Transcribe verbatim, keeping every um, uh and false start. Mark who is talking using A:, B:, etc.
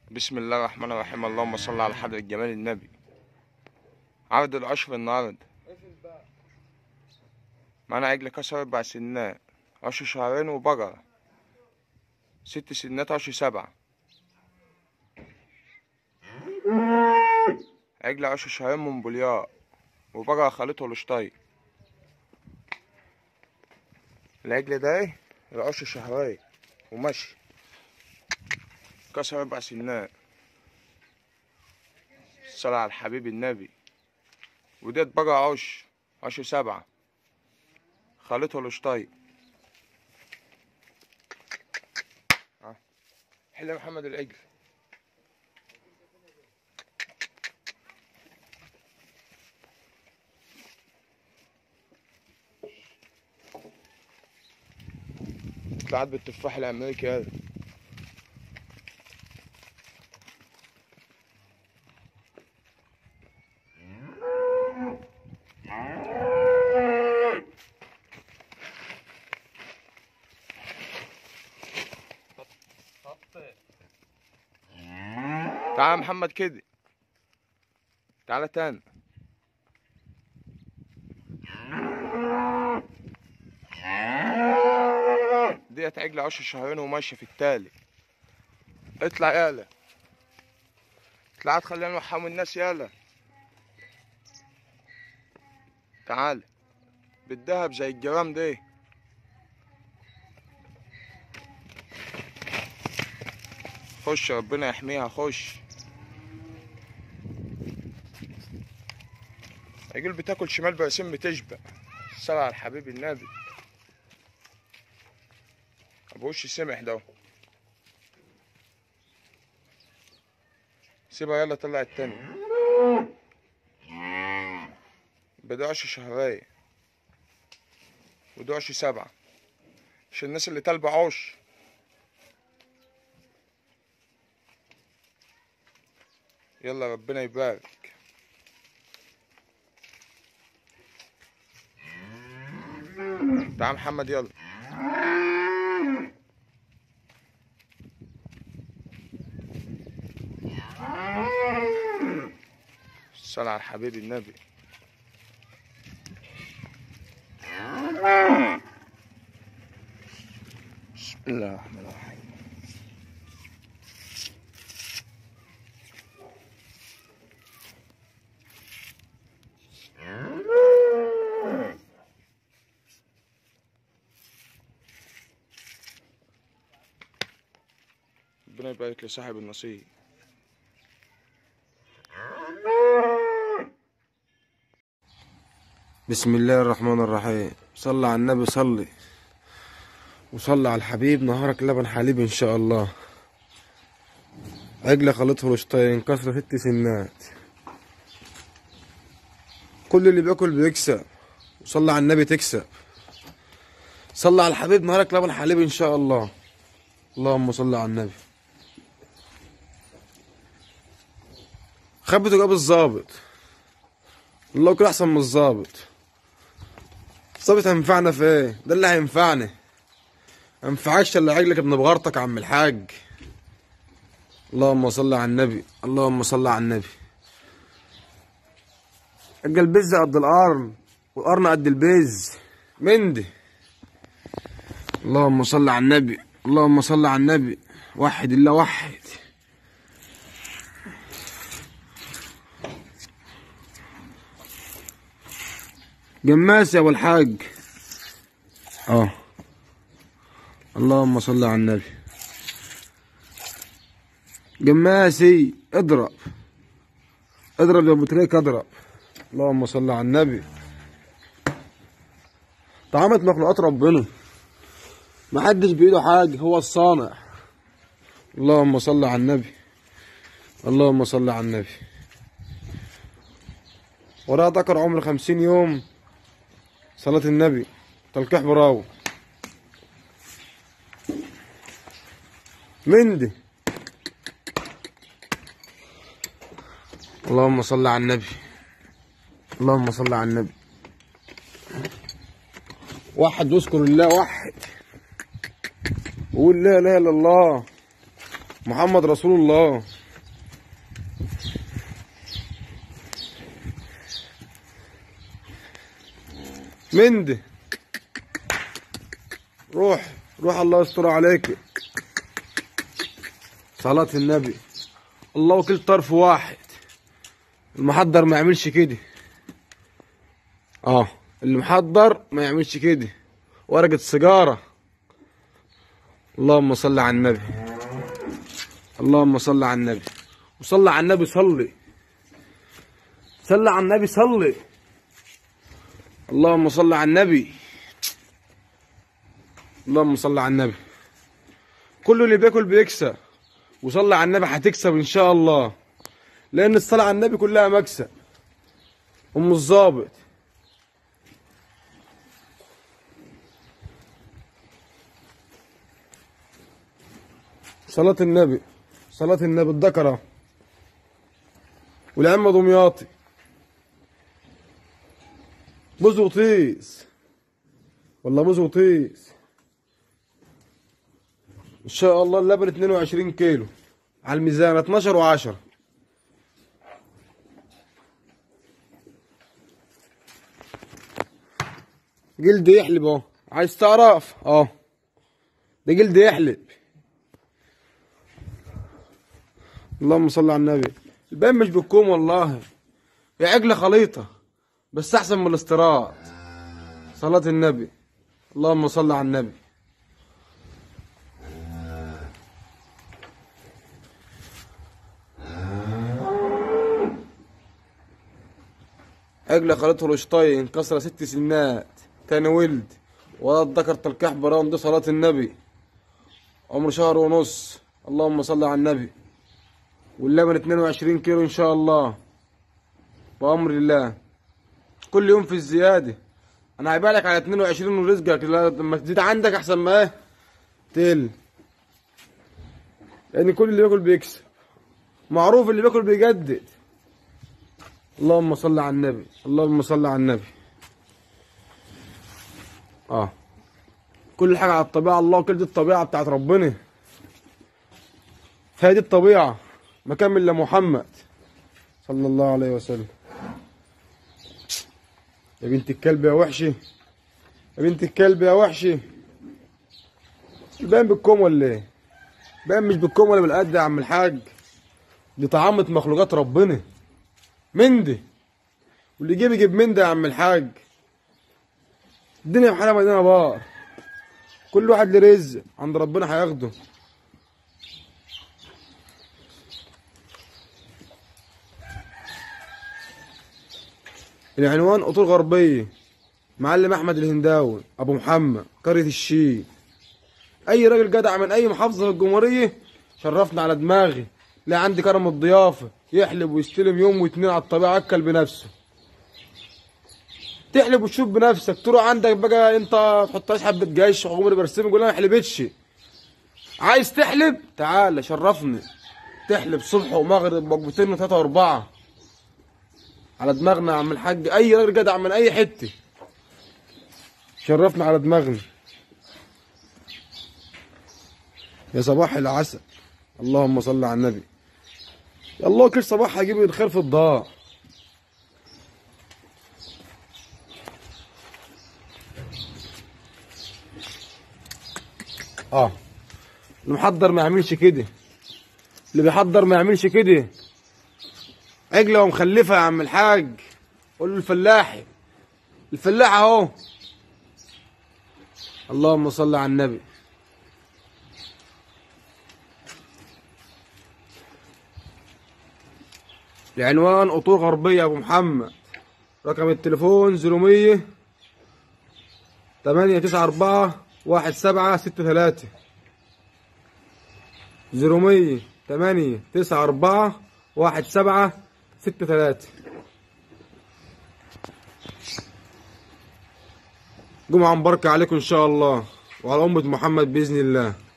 A: بسم الله الرحمن الرحيم. اللهم صل على حضرة جمال النبي. عرض العشر النهارده معانا عجل كسر اربع سنات، عشر شهرين وبقرة ست سنات، عشر سبعة. عجل عشر شهرين من بلياء وبقرة خليته الاشطي. العجل ده العشر شهرين ومشي كسر اربع سنات، الصلاة على الحبيب النبي. وديت بقى عش عشر سبعة خليته الاشطي. حل محمد العجل. طلعت بالتفاح الامريكي هذا. تعال يا محمد كده، تعالى تاني. ديت عجلة عشر شهرين وماشية في التالي. اطلع يالا، اطلع تخلينا نوحم الناس يالا. تعال بالدهب زي الجرام دي. خش ربنا يحميها، خش. عجل بتاكل شمال برسيم بتشبع. الصلاة على الحبيب النبي. ابو وش سمح ده. سيبها يلا، طلع التاني. بدو عشر شهرين ودو عشر سبعة عشان الناس اللي طالبة عش. يلا ربنا يبارك. تعال محمد يلا. الصلاة على الحبيب النبي. بسم الله الرحمن الرحيم. ربنا يبارك لصاحب النصيب.
B: بسم الله الرحمن الرحيم. صلى على النبي، صلي وصلى على الحبيب. نهارك لبن حليب ان شاء الله. عجلة خلطه الاشطين كسر ست سنات. كل اللي بياكل بيكسب، وصلى على النبي تكسب. صلى على الحبيب، نهارك لبن حليب ان شاء الله. اللهم صل على النبي. خبته جاب الظابط. الله يكون احسن من الظابط. الظابط هينفعنا في ايه؟ ده اللي هينفعنا. منفعكش الا عجلك ابن بغارتك يا عم الحاج. اللهم صل على النبي، اللهم صل على النبي. ابقى البز قد القرن والقرن قد البز مندي. اللهم صل على النبي، اللهم صل على النبي. وحد الله وحد. جماس يا ابو الحاج. اه اللهم صل على النبي. جماسي اضرب اضرب يا ابو تريك اضرب. اللهم صل على النبي. طعامة مخلوقات ربنا، محدش بايده حاجه، هو الصانع. اللهم صل على النبي، اللهم صل على النبي. وراها ذكر عمر خمسين يوم. صلاة النبي. تلقيح براو مندي. اللهم صل على النبي، اللهم صل على النبي. وحد واذكر الله، وحد وقول لا اله الا الله محمد رسول الله. مندي روح روح، الله يستر عليك. صلاة النبي. الله وكل طرف واحد. المحضر ما يعملش كده. اه اللي محضر ما يعملش كده. ورقة سيجارة. اللهم صل على النبي. اللهم صل على النبي. وصلي على النبي. صلي صلي على النبي. صلي. اللهم صل على النبي. اللهم صل على النبي. كل اللي بياكل بيكسب، وصلي على النبي هتكسب ان شاء الله، لان الصلاة على النبي كلها مكسب. ام الظابط. صلاة النبي. صلاة النبي. الذكرة والعمة دمياطي. بوز وطيس والله بوز وطيس ان شاء الله. اللبن اتنين وعشرين كيلو على الميزان، اتناشر وعشرة. جلد يحلب اهو. عايز تعرف؟ اه ده جلد يحلب. اللهم صل على النبي. البان مش بالكوم والله، هي عجلة خليطة بس احسن من الاستيراد. صلاة النبي. اللهم صل على النبي. عجلة خليط هولشتاين كسرة ست سنات، تاني ولد، ولد ذكر تلقيح براون. دي صلاة النبي. عمر شهر ونص. اللهم صل على النبي. واللبن اتنين وعشرين كيلو ان شاء الله بأمر الله. كل يوم في الزيادة. انا هيبقى على اتنين وعشرين ورزقك، لما تزيد عندك احسن ما ايه تقل، لان كل اللي بياكل بيكسب. معروف اللي بياكل بيجدد. اللهم صل على النبي. اللهم صل على النبي. اه كل حاجة على الطبيعة. الله كل دي الطبيعة بتاعت ربنا. فهي دي الطبيعة. مكان من محمد صلى الله عليه وسلم. يا بنت الكلب يا وحشي. يا بنت الكلب يا وحشي. البان بالكوم ولا ايه؟ البان مش بالكوم ولا بالقد يا عم الحاج. دي طعامة مخلوقات ربنا. مندي. واللي يجيب يجيب مندي يا عم الحاج. الدنيا بحالها مدينة بار. كل واحد له رزق عند ربنا هياخده. العنوان قطور غربية، معلم احمد الهنداوي ابو محمد، قرية الشيخ. اي راجل جدع من اي محافظة في الجمهورية شرفنا على دماغي. لا عندي كرم الضيافة، يحلب ويستلم يوم واتنين على الطبيعة. اكل بنفسه. تحلب وتشوف بنفسك. تروح عندك بقى انت تحطهاش حبة جيش وعمري برسمي يقول انا ما حلبتش. عايز تحلب تعالى شرفني. تحلب صبح ومغرب وجبتين وتلاتة واربعة على دماغنا يا عم الحاج. اي راجل جدع من اي حته شرفنا على دماغنا. يا صباح العسل. اللهم صل على النبي. يا الله كل صباح هجيب الخير في الدار. اه اللي محضر ما يعملش كده. اللي بيحضر ما يعملش كده. عجلة ومخلفة يا عم الحاج. قول له الفلاحي. الفلاح اهو. اللهم صل على النبي. العنوان قطور غربية ابو محمد. رقم التليفون زيرو مية تمانية تسعة اربعة واحد سبعة ستة تلاتة. زيرو مية تمانية تسعة اربعة واحد سبعة ستة تلاتة. جمعة مباركة عليكم ان شاء الله وعلى أمة محمد بإذن الله.